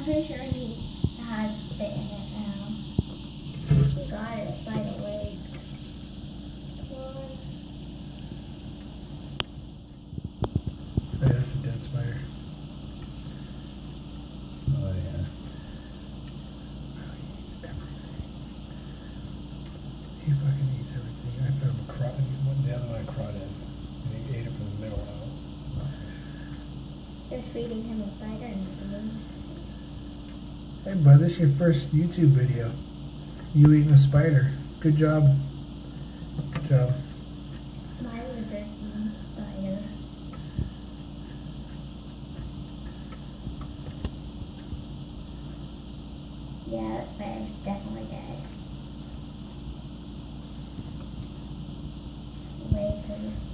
I'm pretty sure he has it in it now. He got it by the leg. Oh, yeah, that's a dead spider. Oh yeah. Oh, he eats everything. He fucking eats everything. I found him the other one I crawled in, and he ate it from the middle out. Nice. They're feeding him a spider and eating. Hey bud, this is your first YouTube video. You eating a spider. Good job. Good job. My lizard eating spider. Yeah, that spider's definitely dead. Legs are just